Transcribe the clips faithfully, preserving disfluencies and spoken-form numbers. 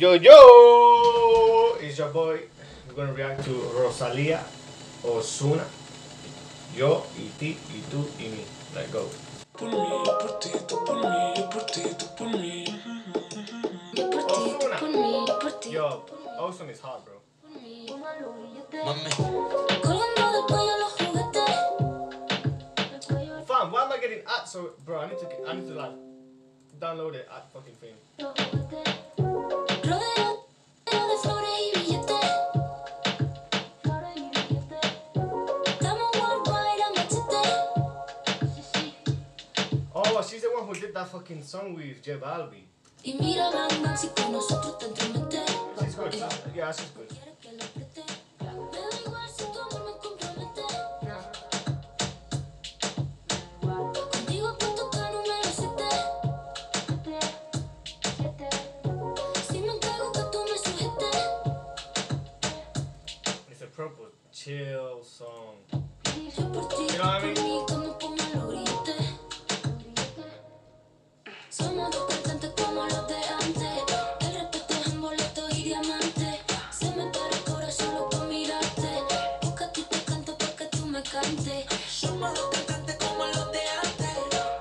Yo, yo! It's your boy. We're gonna react to Rosalía, Ozuna, yo, y ti, y tú, y mí. Let's go. Por mí, yo por ti, tú por mí, yo por ti, tú por mí. Yo por ti, tú por mí, yo por ti. Yo, Ozuna is hot, bro. Mami. Colgando del cuello los juguetes. Fam, why am I getting at so, bro? I need to, get, I need to like download it at fucking thing. Rodeo de flores y billetes. Estamos worldwide a machete. Oh, she's the one who did that fucking song with J Balvin. Y mira, Bang Bang, si con nosotros te entromete. She's good. She's, yeah, she's good. Quiere que lo apriete. Me da igual si tu amor me compromete. Contigo apuesto que número siete. Si me entrego que tú me sujetes. It's a proper chill song. Yo por ti, You know what I mean? por mí, como pongo los grilletes. Somos dos cantantes como los de antes. El respeto es en boletos y diamantes. Se me para el corazón loco mirarte. Busca a ti te canto pa' que tú me cantes. Somos dos cantantes como los de antes.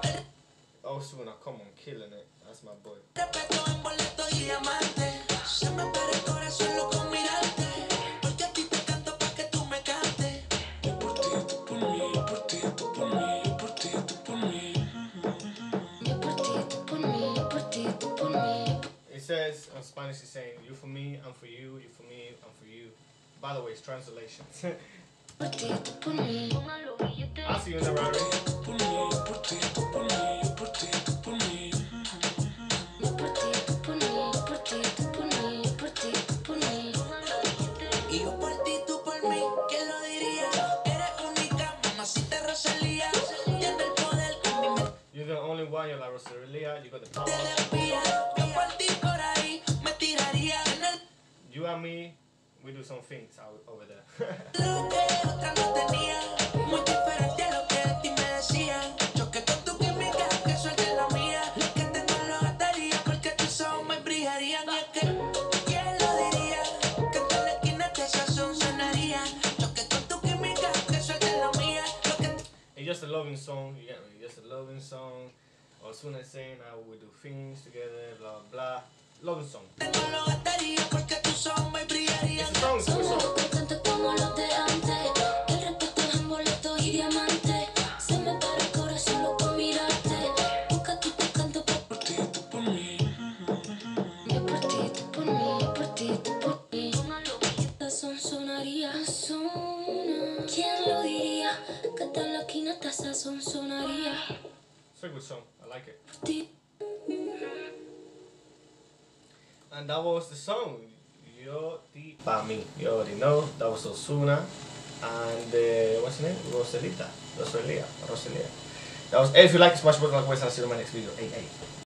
Ozuna, come on, killing it. That's my boy. Respeto en boleto y diamante. Se me para el corazón loco mirarte. Porque a ti te canto pa' que tú me cantes. Yo por ti, tú por mí, yo por ti, tú por mí, yo por ti, tú por mí. Yo por ti, tú por mí, yo por ti, tú por mí. It says, in Spanish, it's saying, you for me, I'm for you, you for me, I'm for you. By the way, it's translation. Por ti, tú por mí. I'll see you in the round. Tú por mí, yo por ti, tú por mí, yo por ti, tú por mí. Yo por ti, tú por mí, yo por ti, tú por mí, yo por ti, tú por mí. Y yo por ti, tú por mí, ¿quién lo diría? Eres única, mamacita Rosalía. Tiene el poder con mi mente You're the only one, you're like Rosalía, you got the power. desvía. Yo por ti por ahí me tiraría en el You and me, we do some things out over there. lo que otra no tenía. Muy diferente a lo que de ti me decían. Choque con tu química, que suelte la mía. Lo que tengo lo gastaría porque tus ojos me brillarían. Y es que, ¿quién lo diría? Que en toda la esquina te sazón sonaría. Choque con tu química, que suelte la mía. Lo que It's just a loving song, you get me? Just a loving song. Ozuna is saying how we do things together, blah blah. Loving song. tengo lo gastaría porque tus ojos me brillarían. It's a song, it's a good Somos dos song. cantantes como los de antes. El respeto es en boletos y diamantes. Se me para el corazón loco mirarte. Busca a ti te canto pa' Por ti, tú por mí. yo por ti, tú por mí, yo por ti, tú por mí. Esta son sonaría. Ozuna. ¿Quién lo diría? Que hasta en la esquina esta sazón sonaría. It's a good song, I like it. Por ti. And that was the song. Yo ti pa mi. You already know. That was Ozuna. And uh, what's her name? Rosalita. Rosalia. Rosalia. That was. Hey, if you like this much, smash the button like this, and I'll see you in my next video. Hey, hey.